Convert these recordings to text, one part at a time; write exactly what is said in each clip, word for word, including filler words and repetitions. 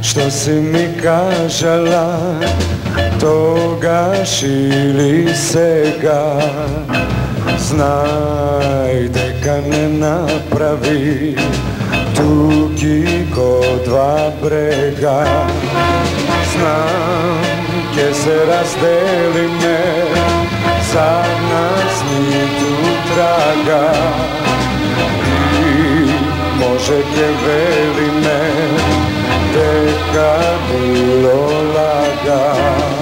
što si mi kažala, toga šili se ga. Znaj, deka ne napravi tuki ko dva brega. Znam, ke se razdeli me, za nas ni tu traga. I može ke veli me, deka bilo laga.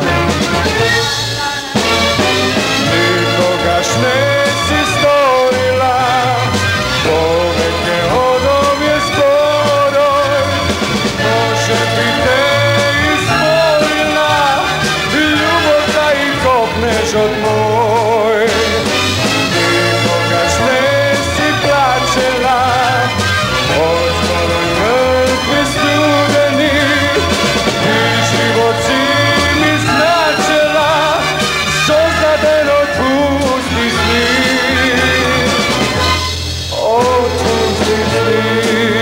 Nikogaš nesi stvorila, poveke od ovje zboroj. Može bi te izmolila, ljubav da i kopneš od moj. Nikogaš nesi plačela, od zboroj mrkve studeni. I život si mi značela, sozdaden od pustih sni. Od pustih sni.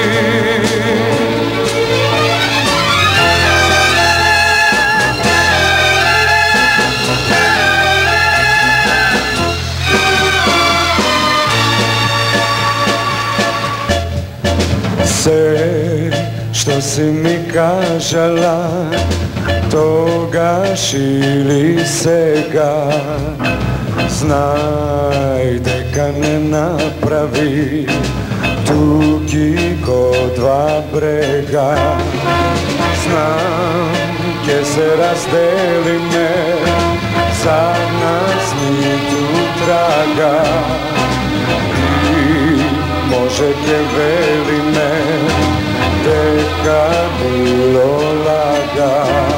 Sve što si mi kažala, toga šili se ga. Znaj, deka ne napravi tuki ko dva brega. Znam, ke se razdeli me, za nas ni tu traga. I može ke veli me, deka bilo laga.